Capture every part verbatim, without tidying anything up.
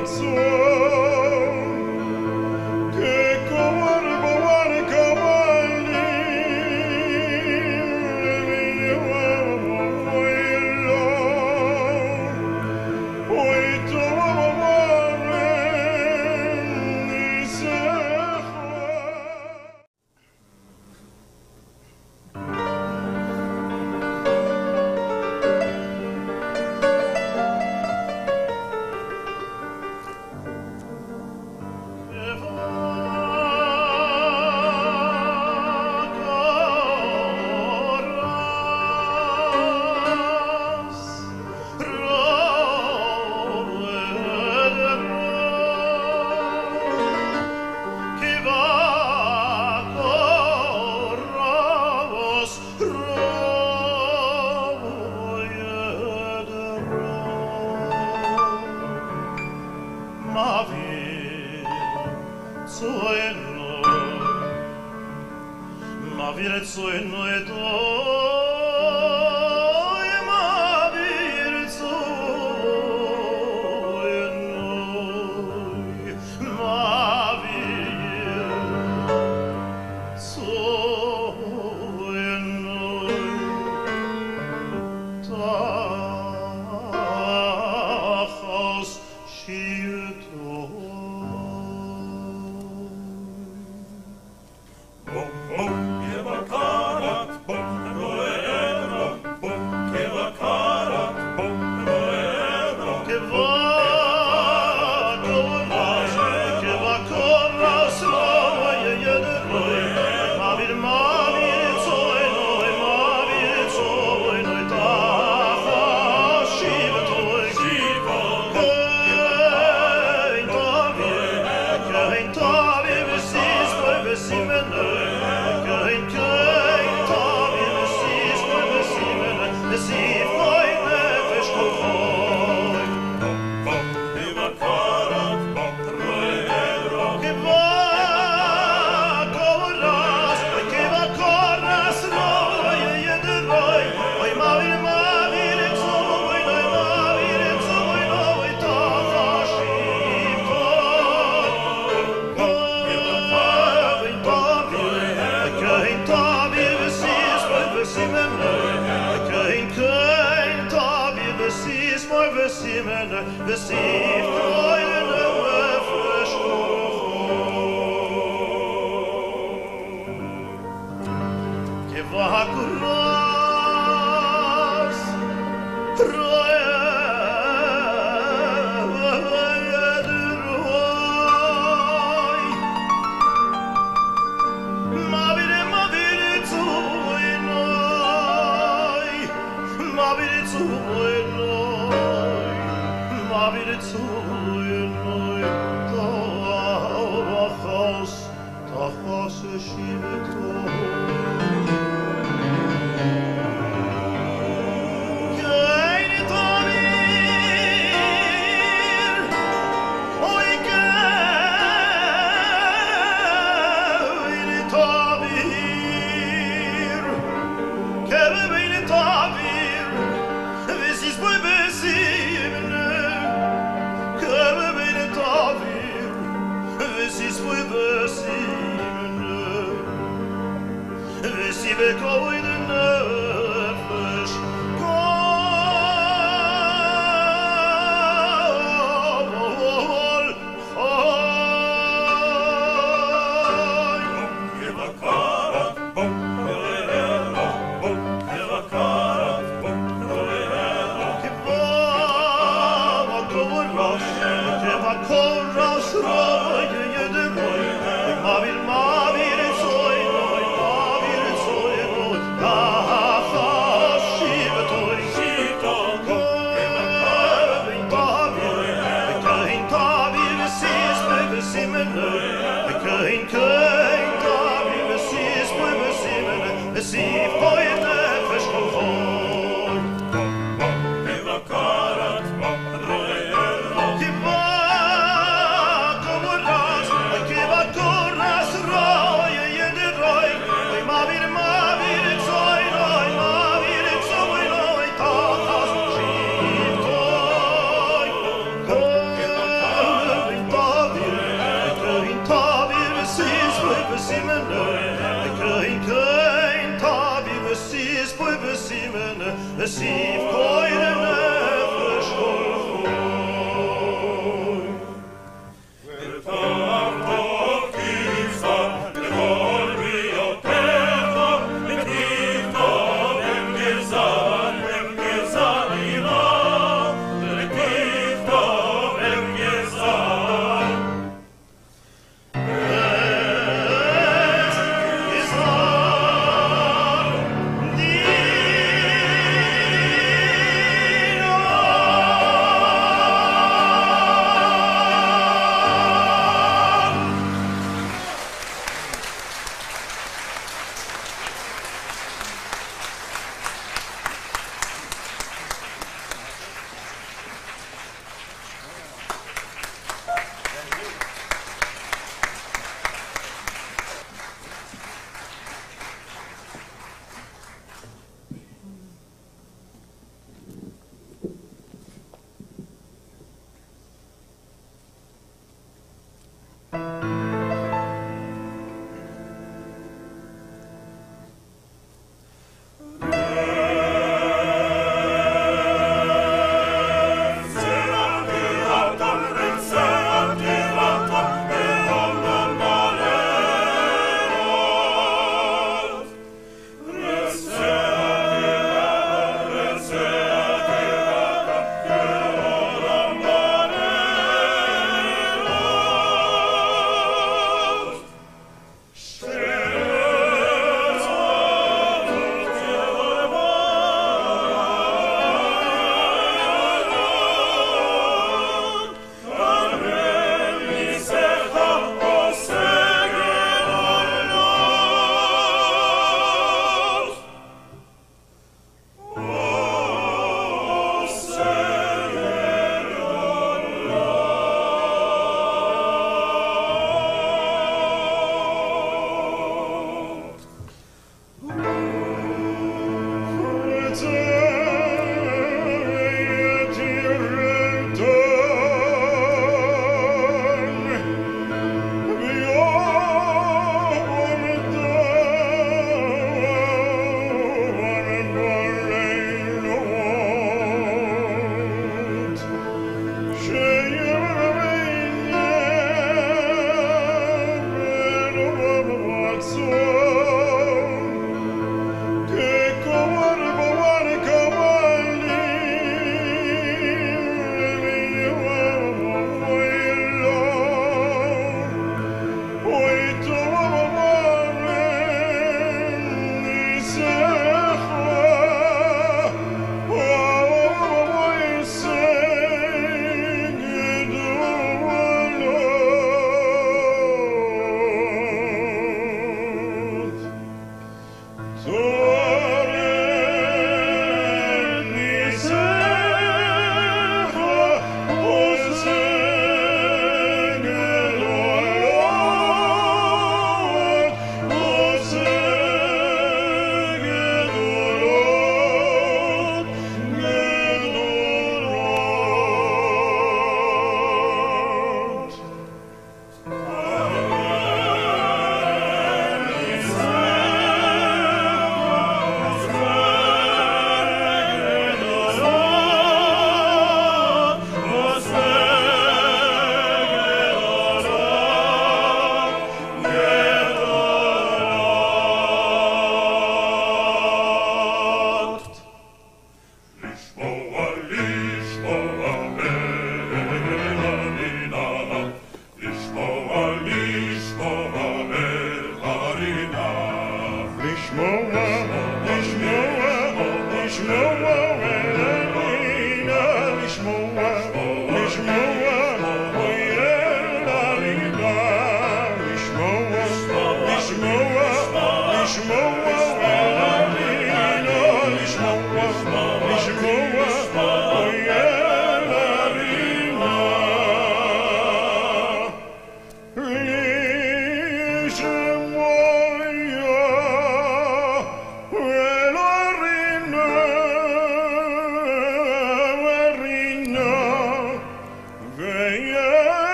Corras,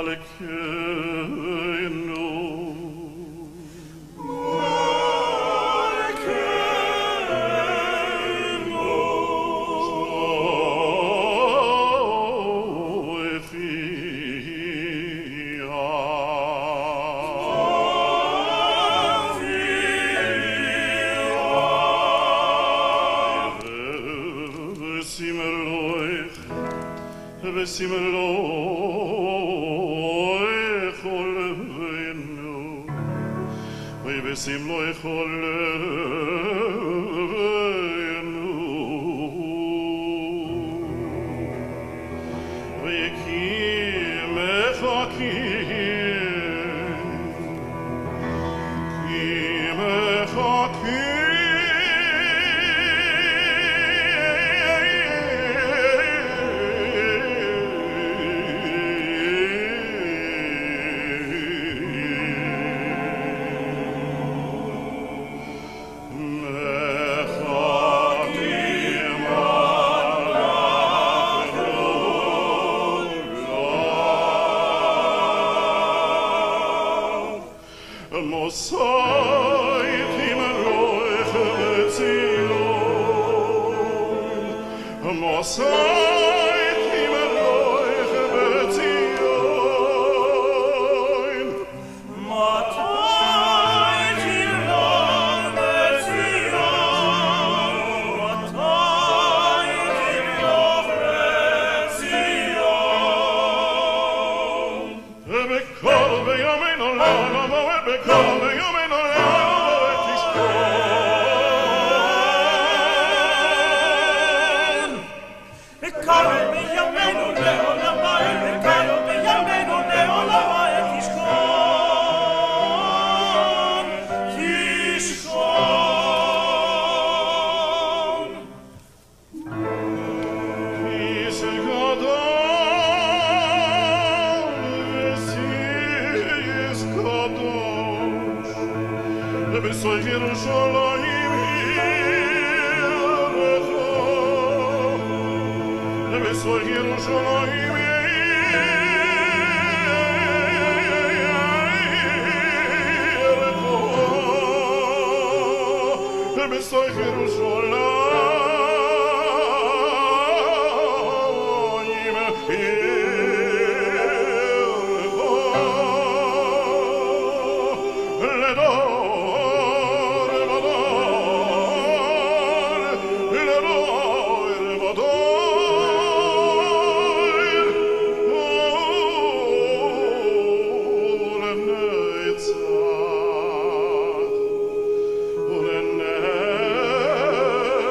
Ore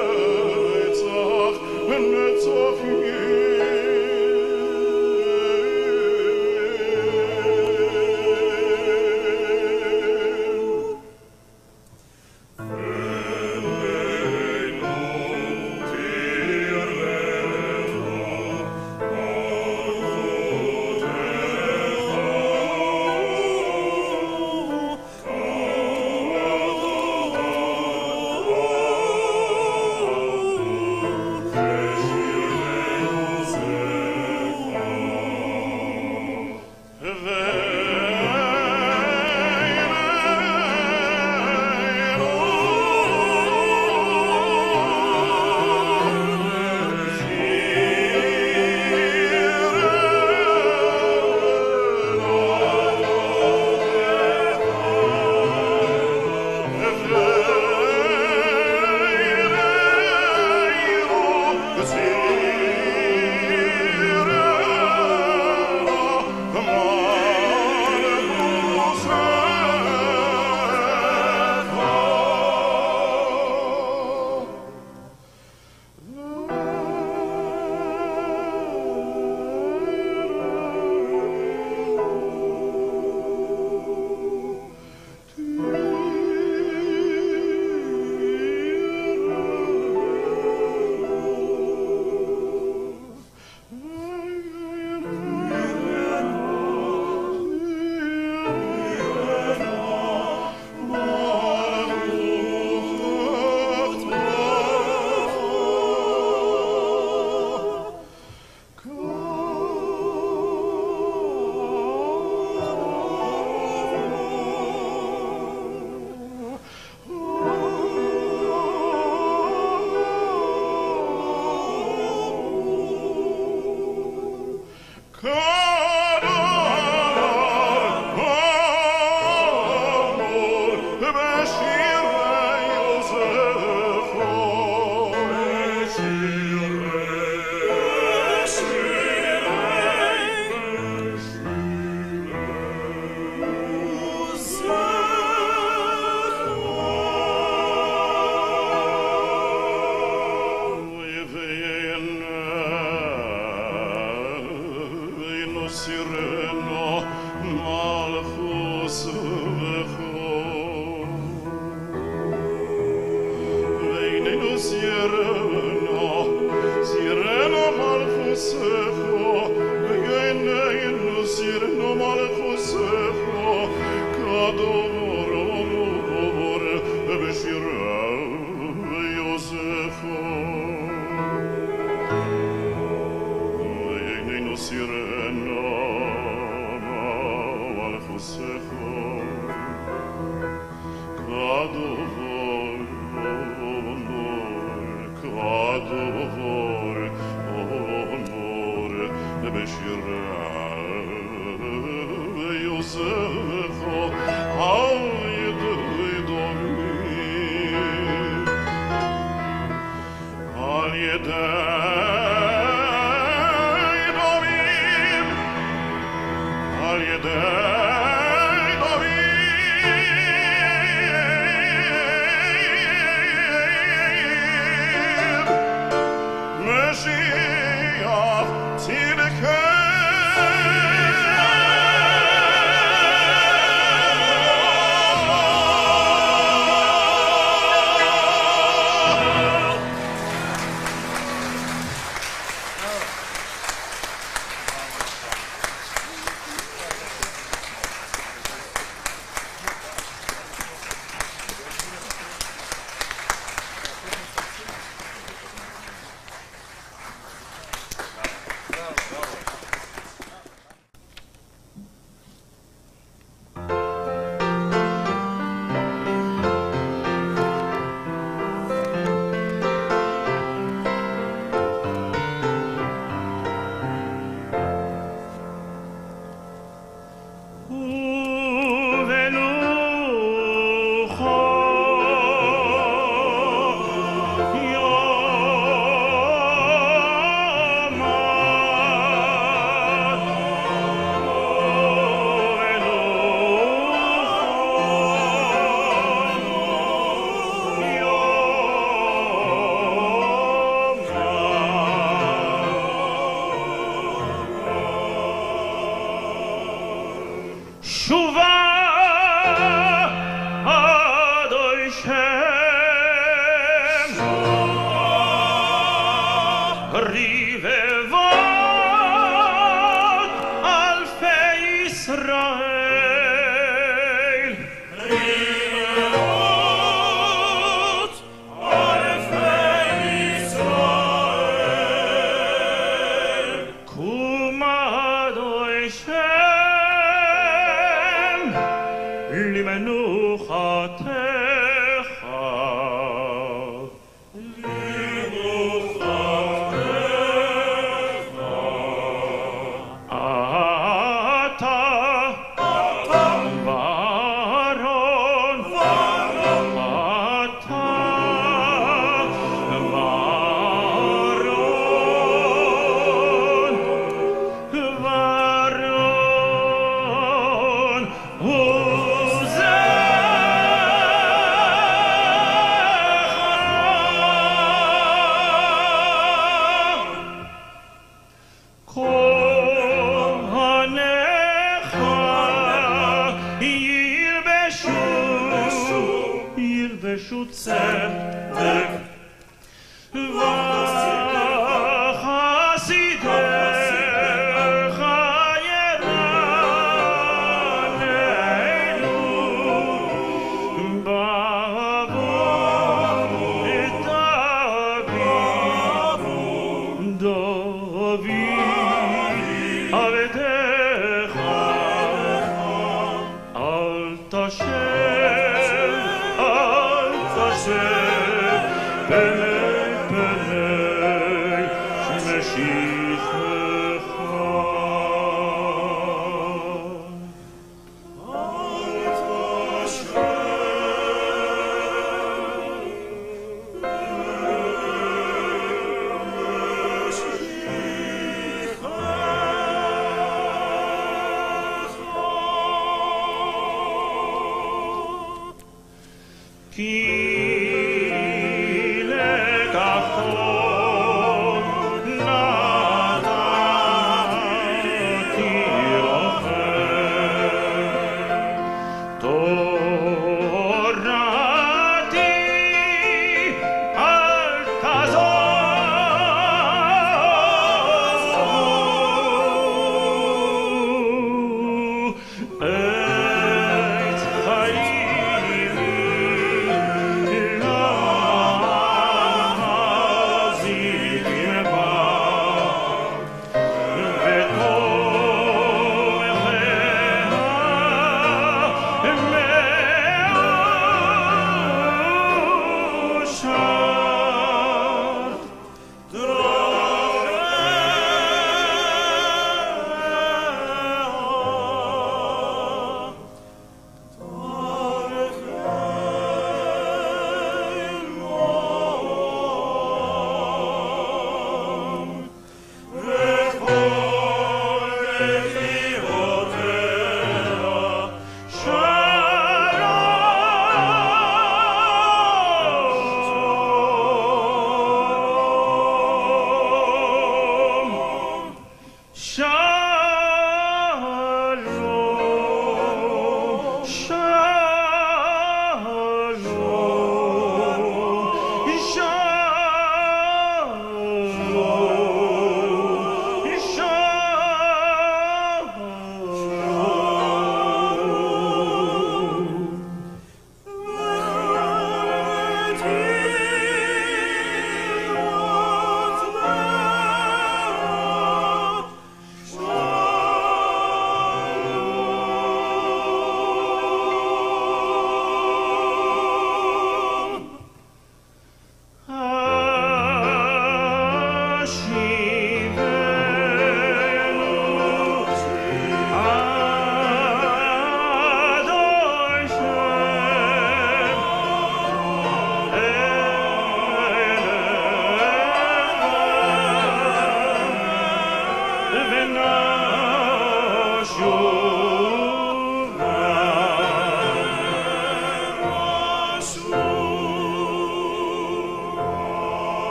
Ki lekachon na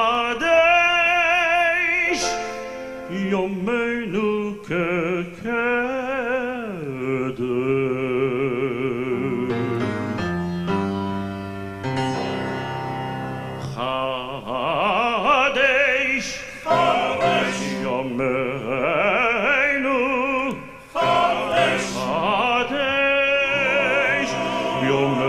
Kadesh Yomenu Kekedesh Kadesh Kadesh Yomenu Kadesh Kadesh Yomenu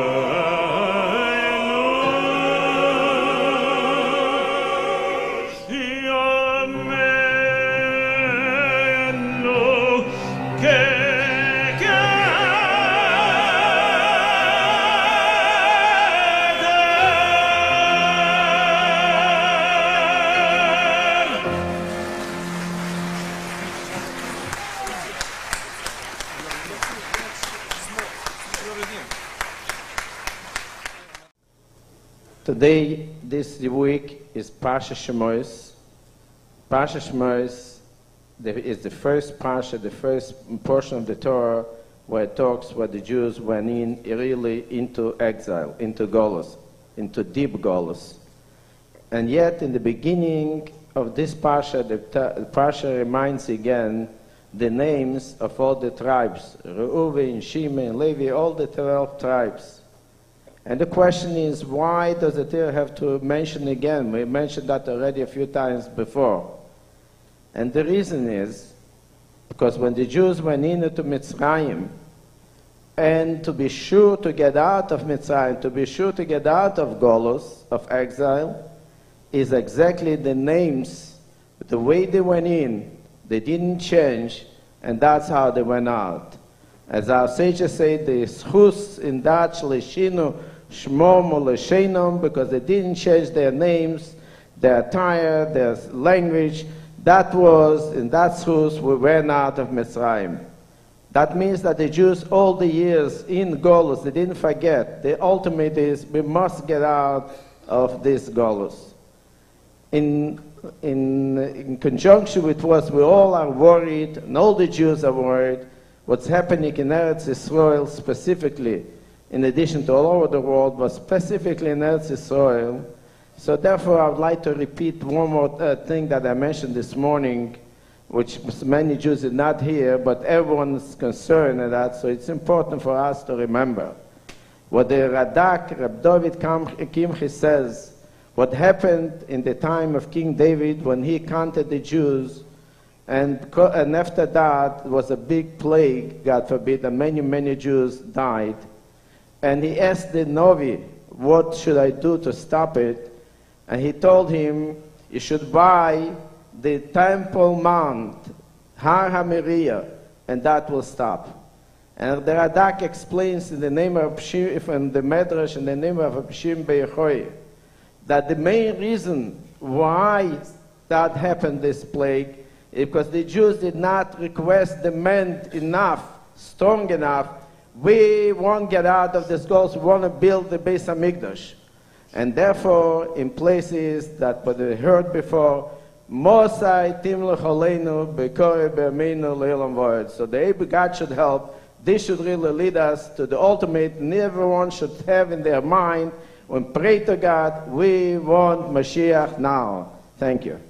Today, this week, is Parsha Shemos. Parsha Shemos is the first Parsha, the first portion of the Torah where it talks where the Jews went in really into exile, into Golus, into deep Golus. And yet, in the beginning of this Parsha, the, the Parsha reminds again the names of all the tribes, Reuven, Shimon, Levi, all the twelve tribes. And the question is, why does the Torah have to mention again? We mentioned that already a few times before. And the reason is, because when the Jews went into Mitzrayim, and to be sure to get out of Mitzrayim, to be sure to get out of Golus, of exile, is exactly the names, the way they went in, they didn't change, and that's how they went out. As our sages say, the schus in Dutch, Leshinu, Shmom or Leshenom, because they didn't change their names, their attire, their language. That was, in that schus, we went out of Mitzrayim. That means that the Jews, all the years in Golus, they didn't forget. The ultimate is, we must get out of this Golus. In, in, in conjunction with what we all are worried, and all the Jews are worried, what's happening in Eretz Yisrael specifically, in addition to all over the world, but specifically in Eretz Yisrael. So therefore, I would like to repeat one more uh, thing that I mentioned this morning, which many Jews did not hear, but everyone is concerned at that, so it's important for us to remember. What the Radak, Reb David Kimchi says, what happened in the time of King David when he counted the Jews, and, and after that was a big plague, God forbid, and many, many Jews died. And he asked the Novi, what should I do to stop it? And he told him, you should buy the Temple Mount, Har HaMoriah, and that will stop. And the Radak explains in the name of Shim, from the Medrash, in the name of Shim Beichoi, that the main reason why that happened, this plague, is because the Jews did not request, demand enough, strong enough, we won't get out of this goals, we want to build the Beis HaMikdash. And therefore, in places that what we heard before, Mosai Timlech Aleinu Bekore Be'ameinu Le'olam Va'ed. So the Able God should help. This should really lead us to the ultimate, and everyone should have in their mind, when pray to God, we want Mashiach now. Thank you.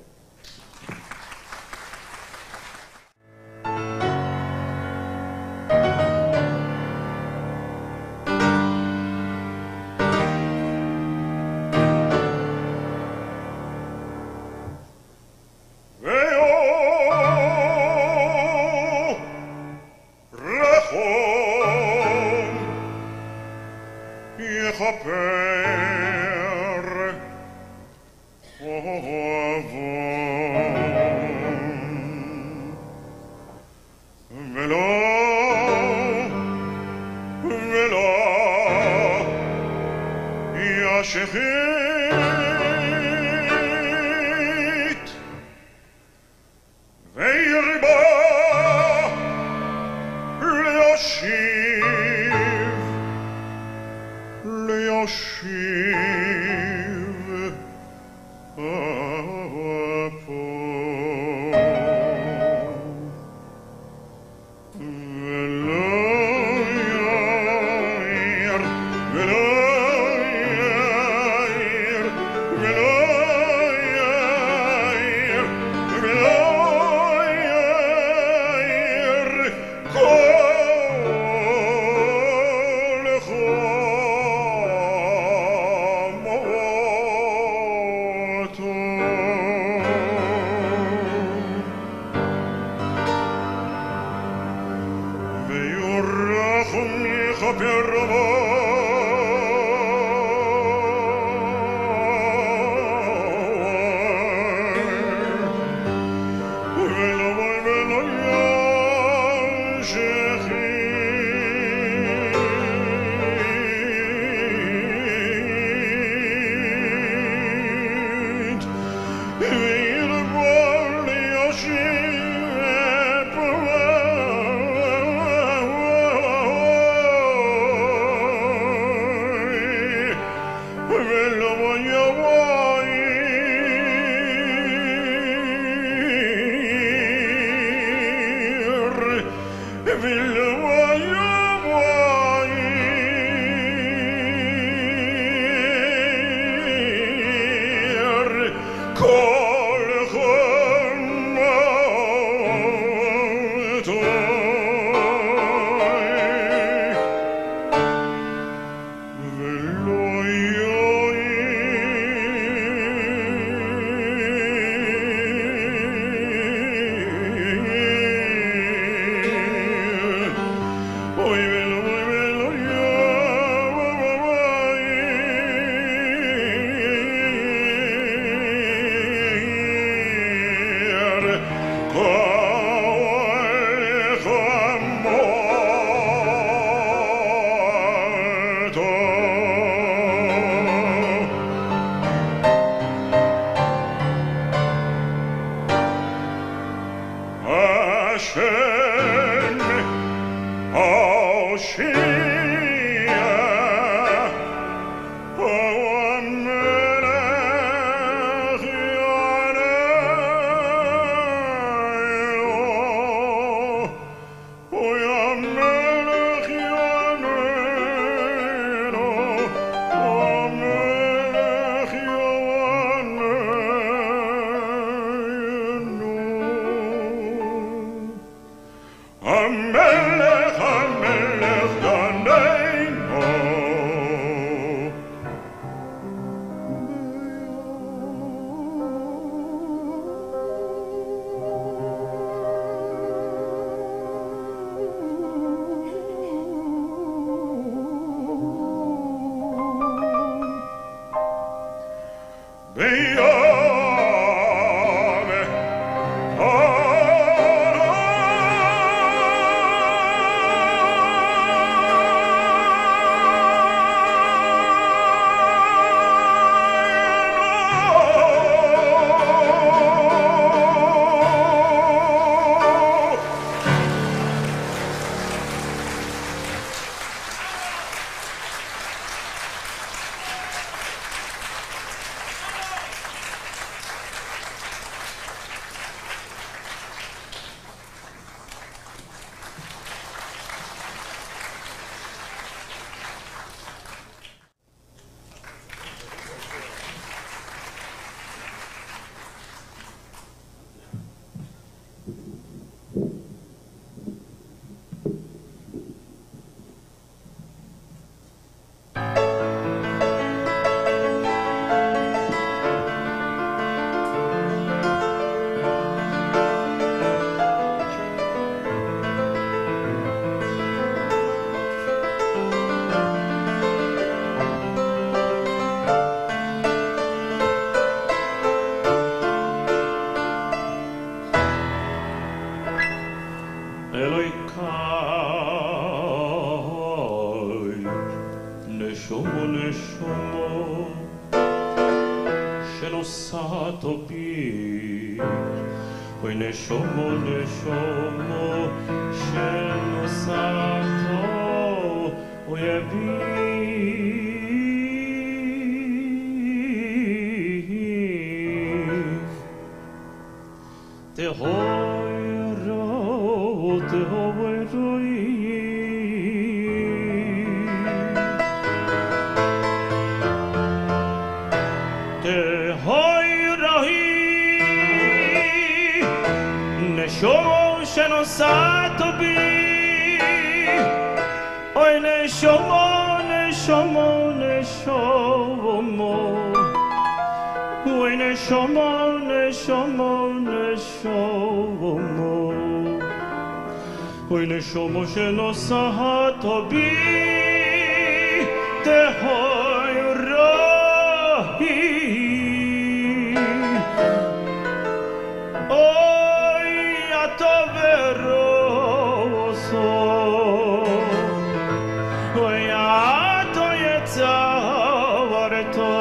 Velo אוי נשומו שנוסעת בי תהוי רואי אוי הטוב ורוסו אוי הטוב יצאורתו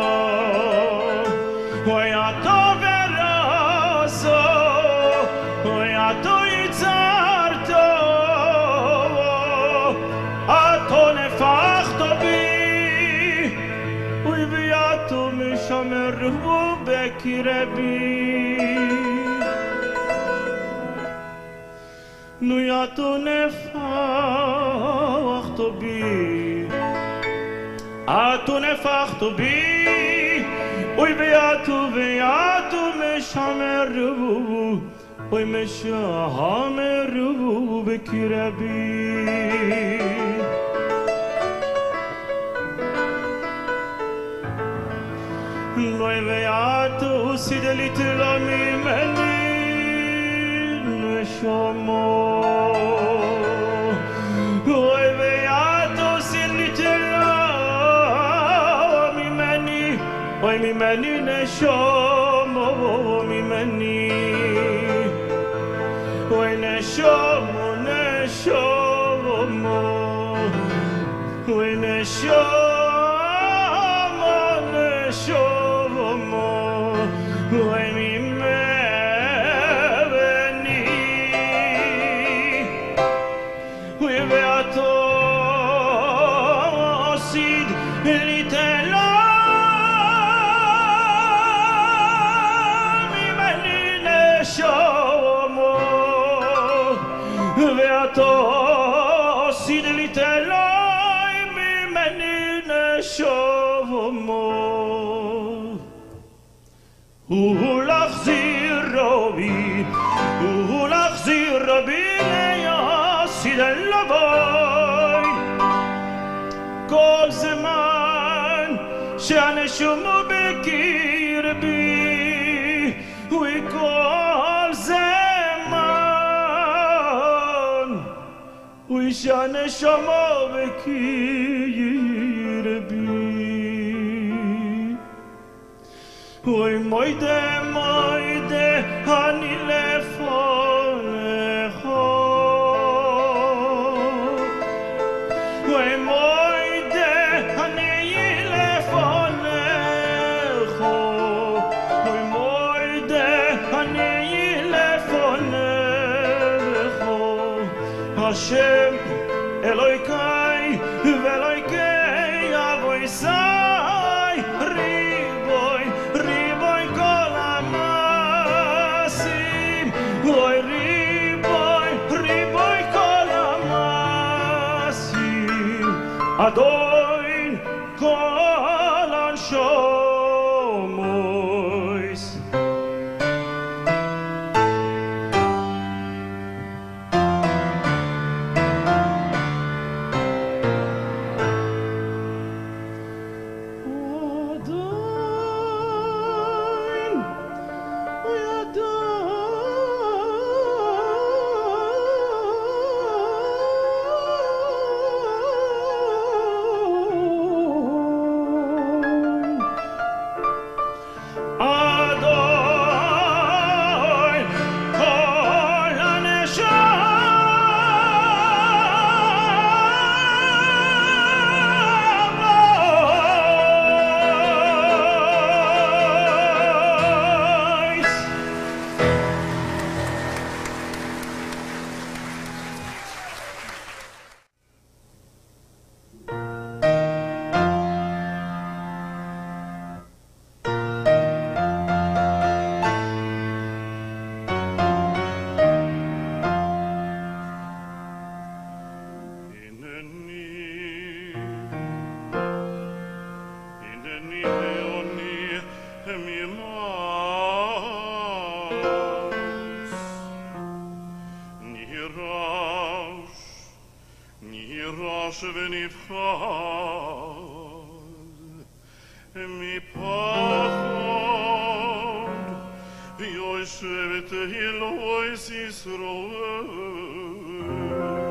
אוי הטוב ורוסו אוי הטוב יצארתו הטוב נפחתו בי אוי ויאטו משמרו בקרבי נו יאטו נפחתו בי אטו נפחתו בי אוי ויאטו ויאטו משמרו אוי משמרו בקרבי נוי ויאטו סידלית לו ממני נשומו אוי ויאטו סידלית לו ממני אוי ממני נשומו ממני אוי נשומו נשומו אוי נשומו נשומו אוי ממני אוי ואתו עשיד ליתן לו ממני נשומו ואתו עשיד ליתן לו ממני נשומו ולהחזירו בי ולהחזירו בי ליעשיד לבוי כל זמן שהנשומו בקרבי וכל זמן ושהנשומו בקרבי אוי מוידה מוידה אני לפונך אוי מוידה אני לפונך אוי מוידה אני לפונך השם אלוהיקי ואלוהיקי אבויסי אוי ריבוי, ריבוי כל המעשים אדוין כל הנשומויס אדוין, אוי ויושבת אלוהי ישראל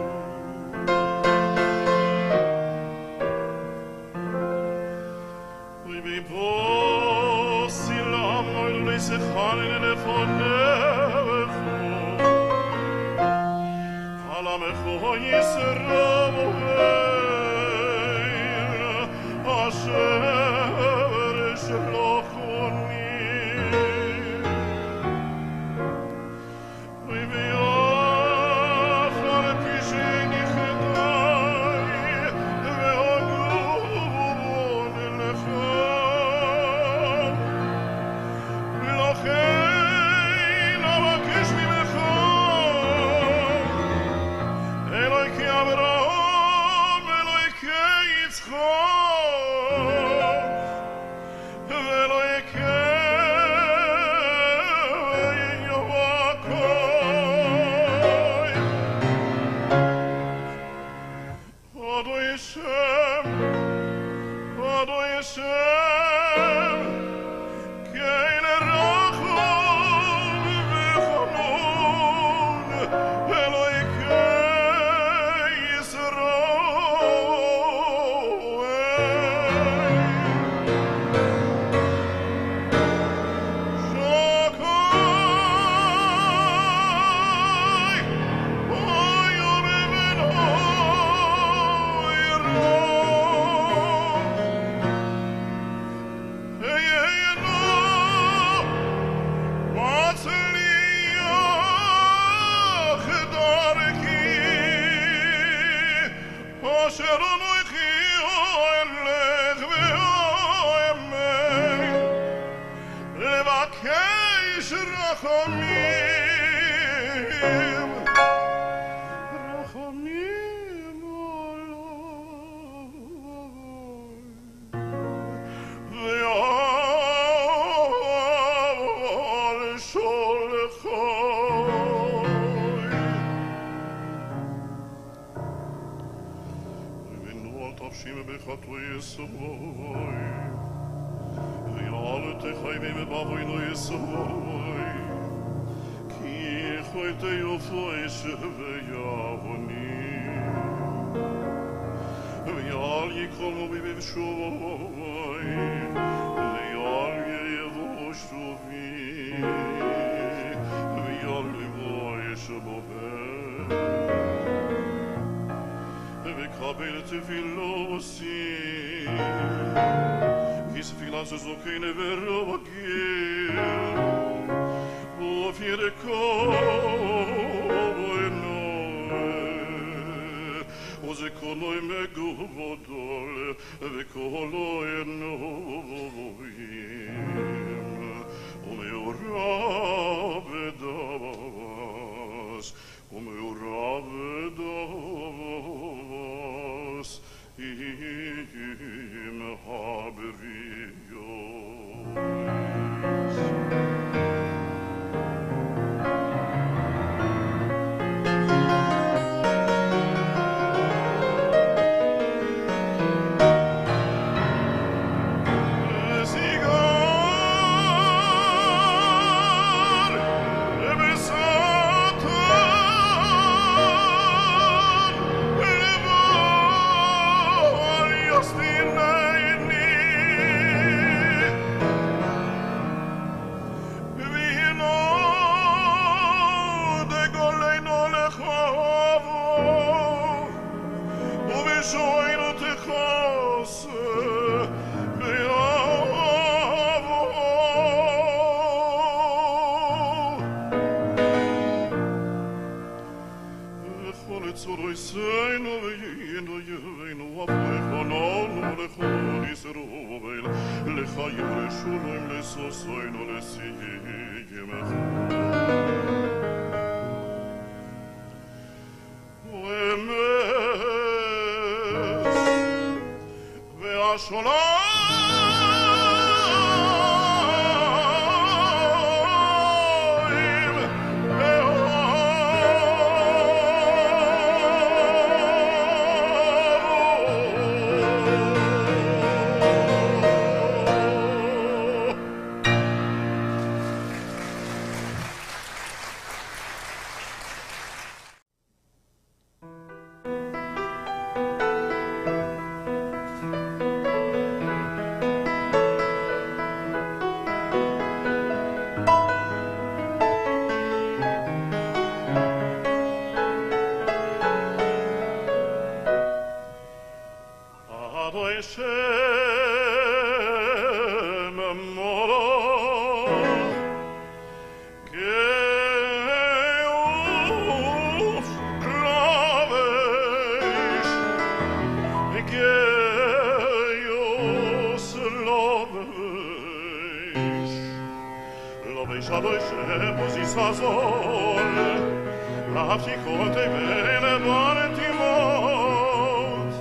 doi shepos is azol, Lafti conte bene bantimos,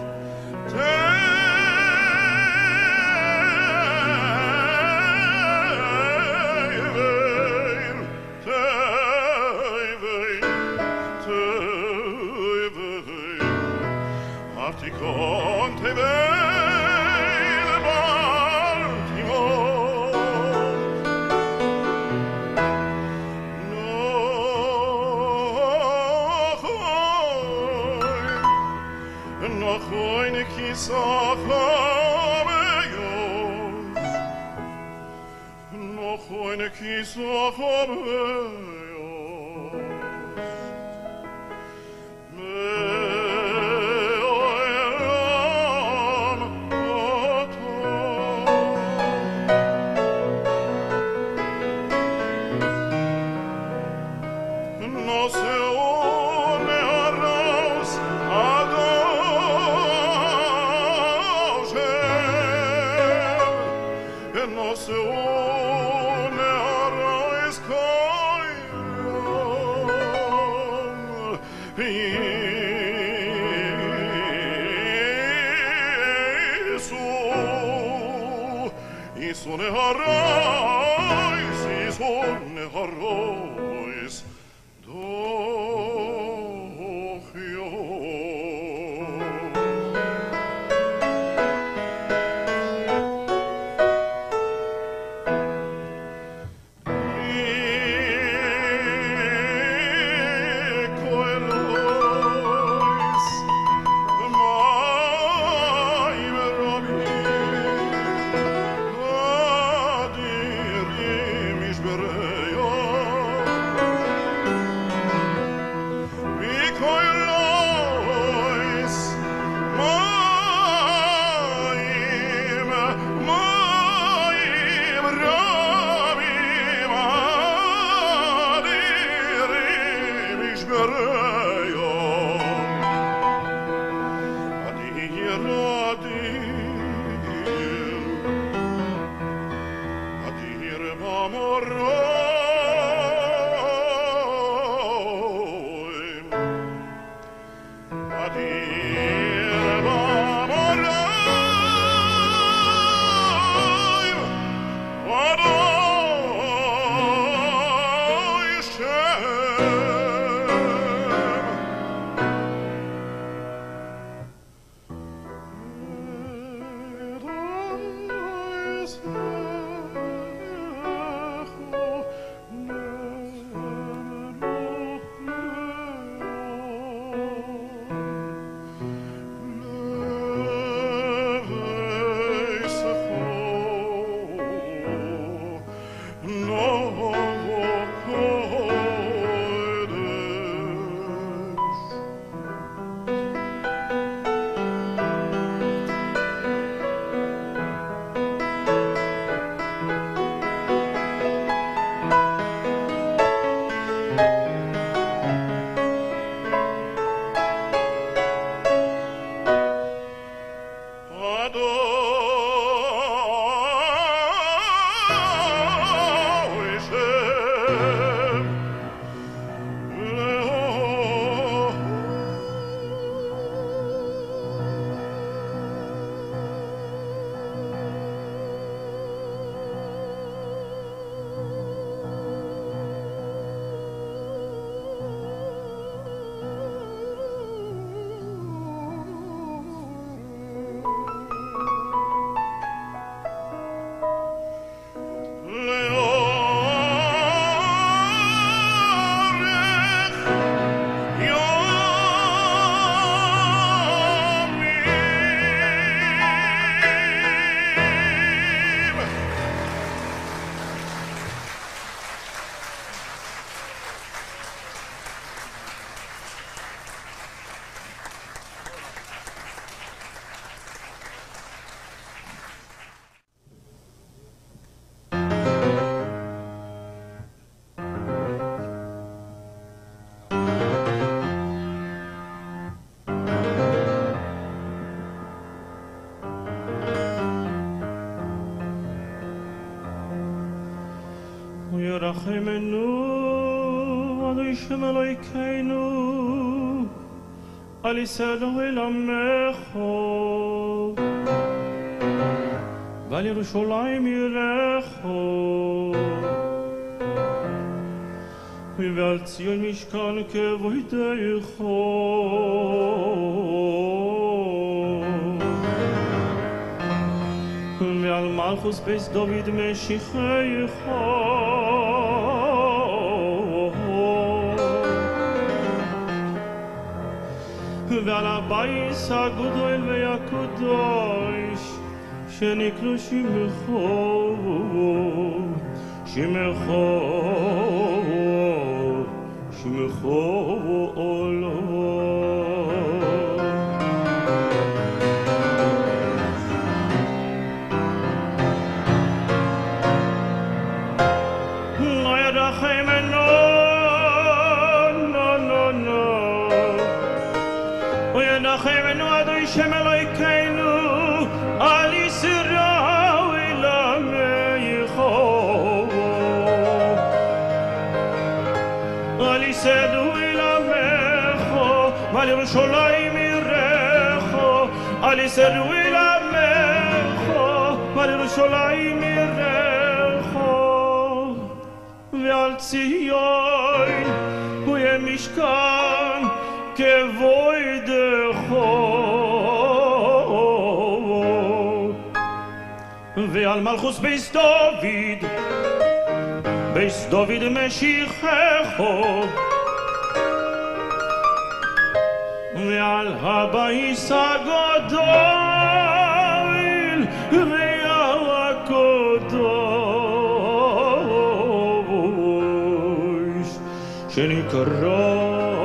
Teveil, Teveil, Teveil, Lafti conte bene bantimos, Nochoin kisachabeos, Nochoin kisachabeos, Me'olam atah. No se une arroz adoshem, no se une arroz koyom, Isu, Isu ne arroz, Isu ne arroz, Adi ירחמנו אדוני שם אלוהינו על ישראל עולמך ועל ירושלים עירך ועל ציון משכן כבודך ועל מלכוס בית דוד משיחך ועל הבית הגדול והקדוש שנקרא שמך שמך שמך עולם לא ירחמנו no no no לא ירחמנו אדוני שם אלוהינו על ישראל עמך על ישראל עמך ועל ירושלים עירך על ישראל עמך ועל ירושלים עירך ועל ציון הוא יהיה משכן כבודך ועל מלכוס בית דוד בית דוד משיחך ועל הבית הגדול ועל הקדוש שנקרא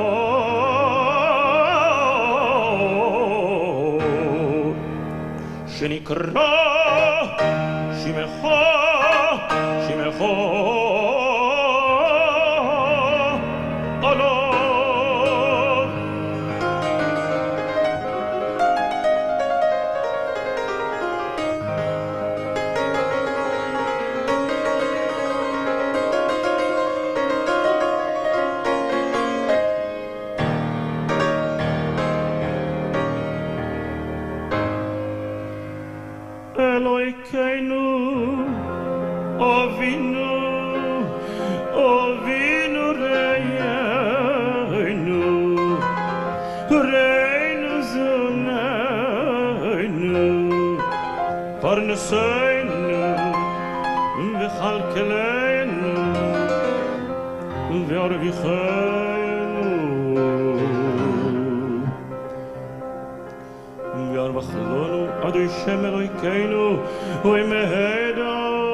שנקרא שמך שמך עולם אלוהינו אבינו אבינו ראינו ראינו זוננו פרנסנו וכלכלנו וערביכנו וערבך לנו אדוני שם אלוהינו ועמהנו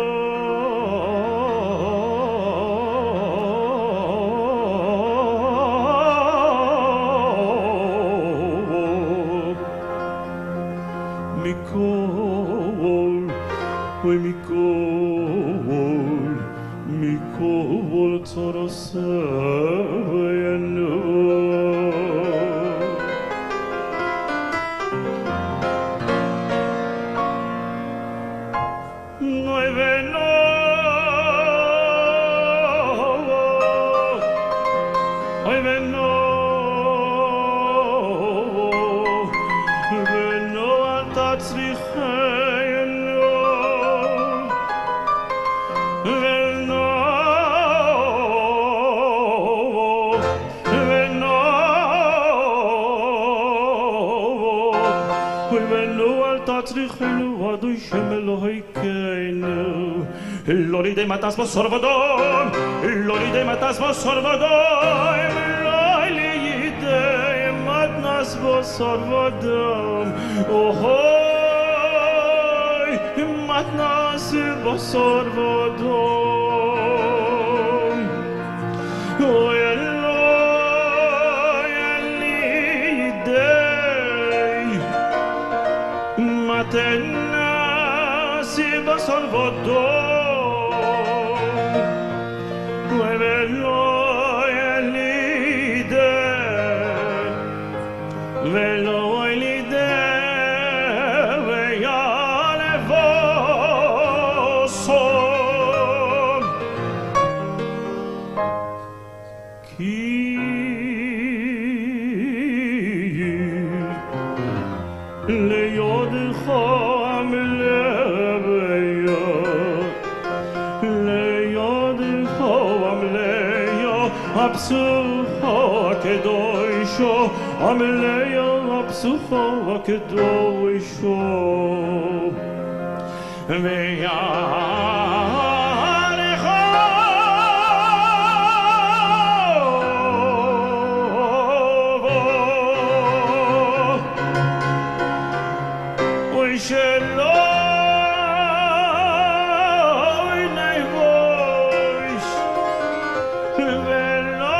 מכל ומכל מכל צורותינו תצריכנו אדוני שם אלוהינו לא לידי מטס בסורבדון לא לידי מטס בסורבדון לא לידי מטס בסורבדון אוי מטס בסורבדון אוי Tenasi Salvador, velo elide, velo elide, veale voso, כי ליודך המלאיה ליודך המלאיה הפסוחו הקדושו המלאיה הפסוחו הקדושו ויערך ושלא נבוש ולא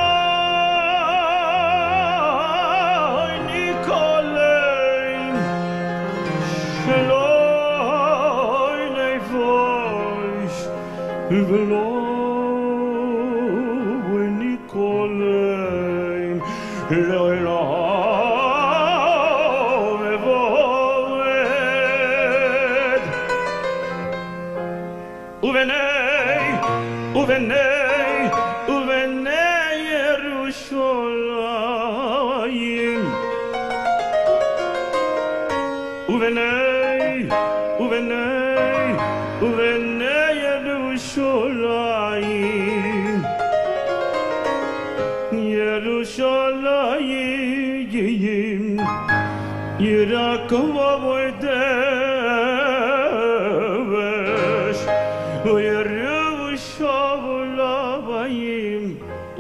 ניקולים שלא נבוש ולא ניקולים לעולם ובני, ובני ירושלים ובני, ובני, ובני ירושלים ירושלים ירקב ודבש וירושלים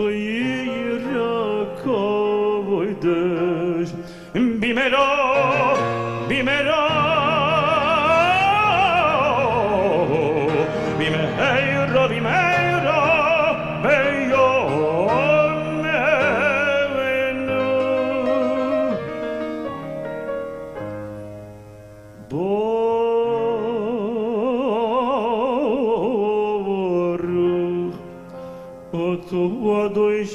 וירקב ודבש במהרה במהרה במהרה במהרה ביומנו ברוך אותו אדוני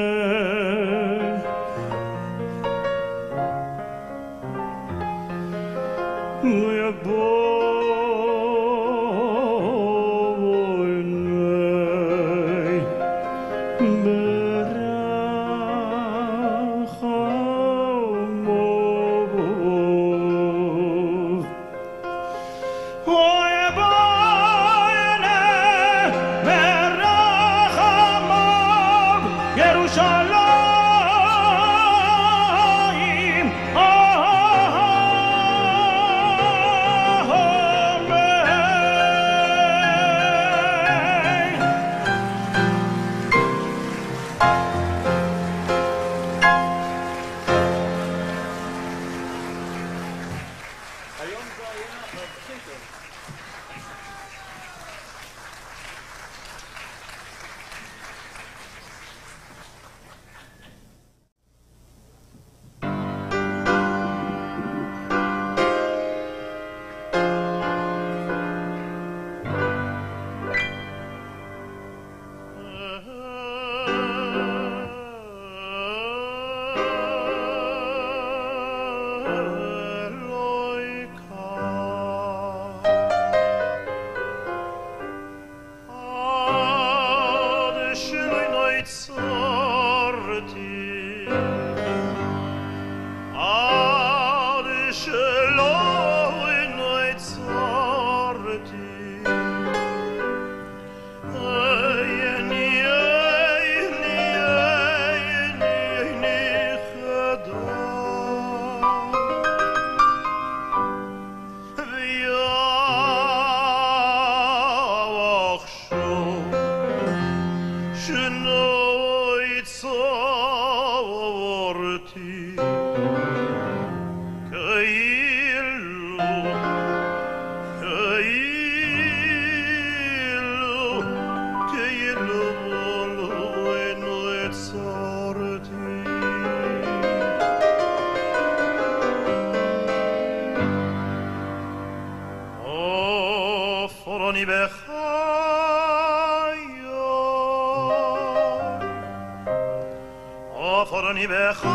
עפרני בחיי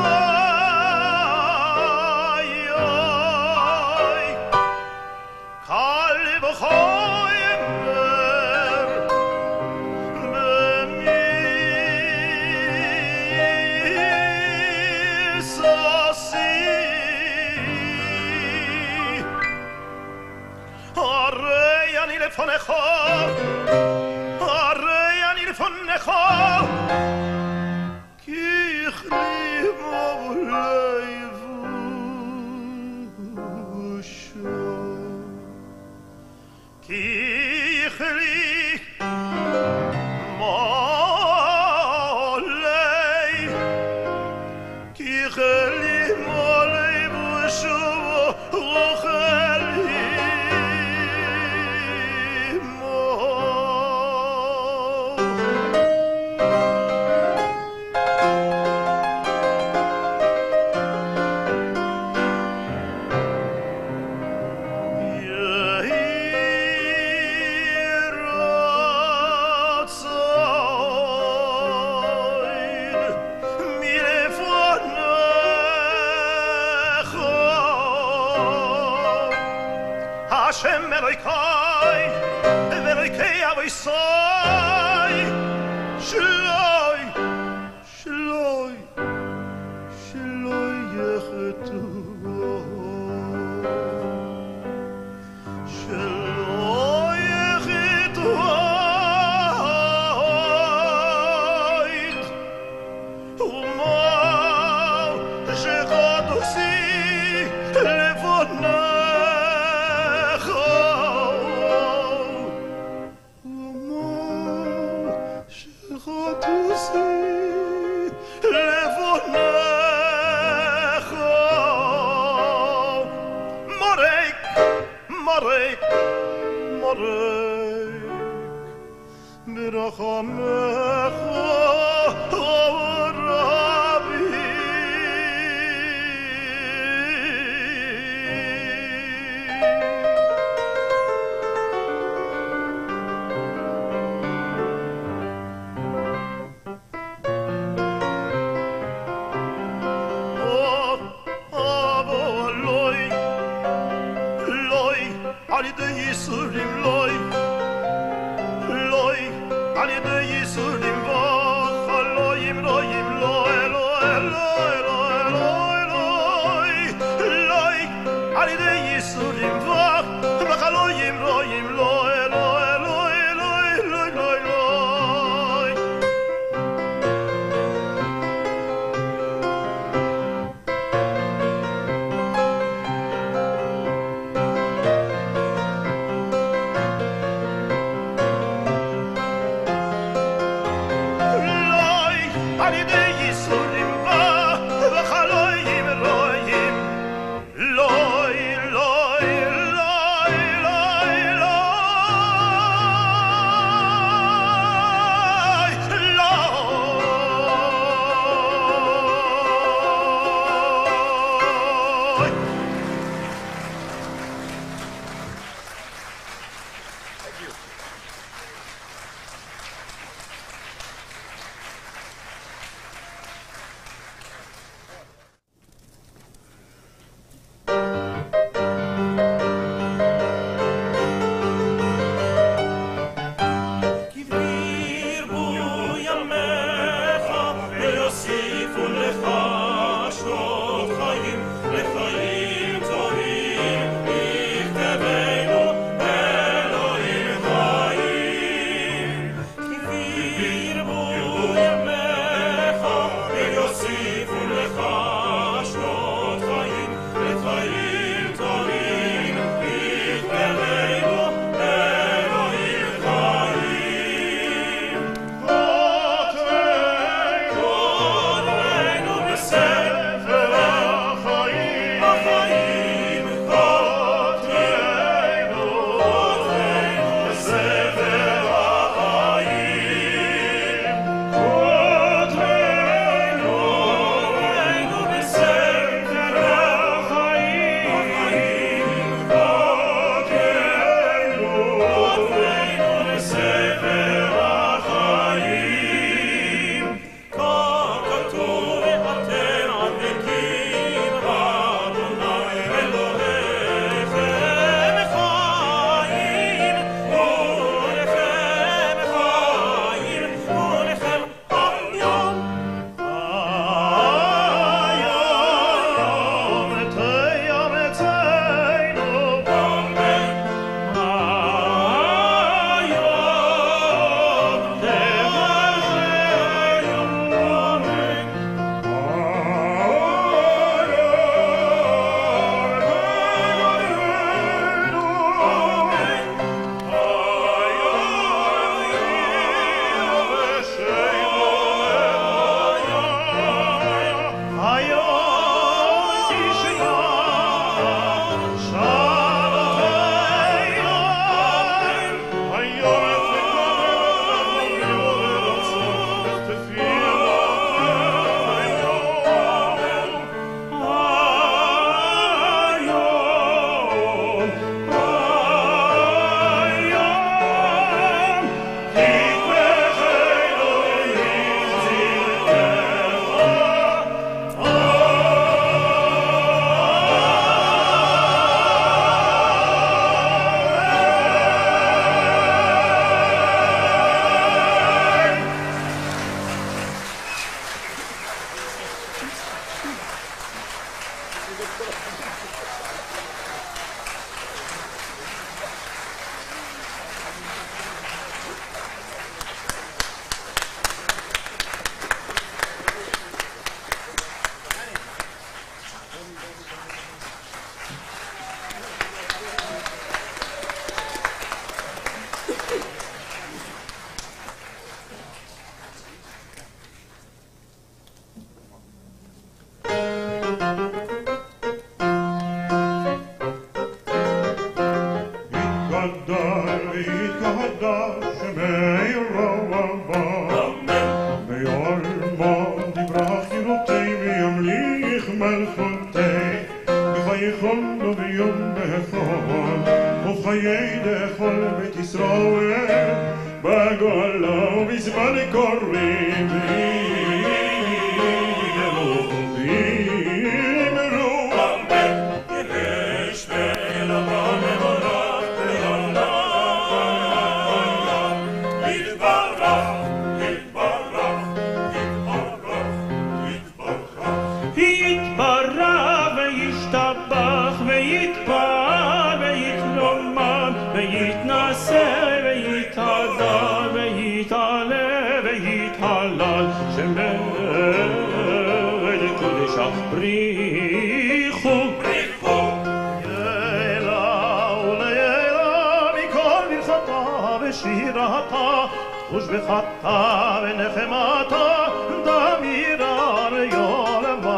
קל וחומר במי veloikai, veloikai avoi sai, shloi, shloi, shloi yechetu, shloi yechetu, umo, shechodosi, levona. Marek, Marek, Birachamecha, Rabbi. Oh, Avo Eloi, Eloi, על ידי ייסורים לוי, לוי, על ידי ייסורים בוך, אלוהים אלוהים לוי, אלוהי אלוהי אלוהי אלוהי לוי, על ידי ייסורים בוך, בוך אלוהים אלוהים לוי, אלוהי אלוהי אלוהי אלוהי אלוהי Lomon, die brach je rotei, wie am lieg melchotei. Vaychol lo biyom bechol, of hayde chol bet Yisrael, bagolo bizman korrim, imru, imru. Amen. Yesh ve'elavam mevorach ve'olam, yitbarach, yitbarach, yitbarach, yitbarach, יתבח ויתפעל ויתלומד ויתנשא ויתהדר ויתעלה ויתהלל שמרד קודשך בריחו בריחו יאללה ולאללה מכל ברכתה ושירתה תחוש בחתה ונחמתה דמירה ליולמה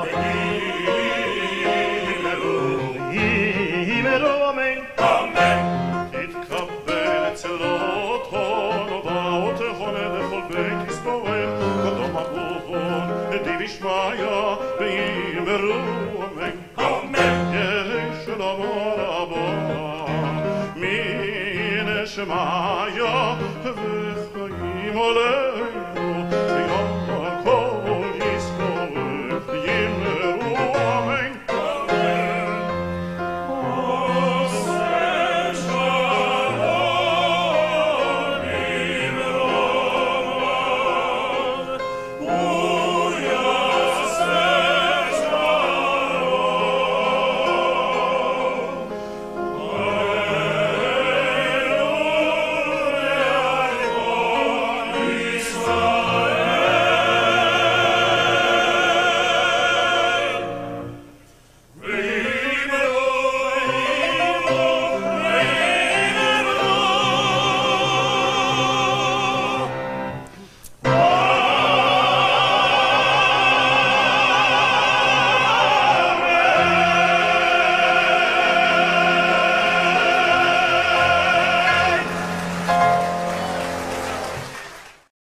Shmaya ve'imru amen. Amen. Yesh lavarabo min shmaya ve'chayim ole